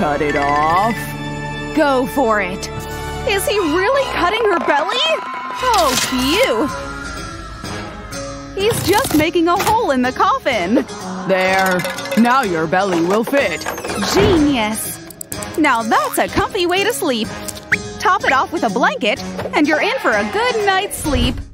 cut it off? Go for it. Is he really cutting her belly? Oh, phew. He's just making a hole in the coffin. There. Now your belly will fit. Genius. Now that's a comfy way to sleep. Top it off with a blanket, and you're in for a good night's sleep.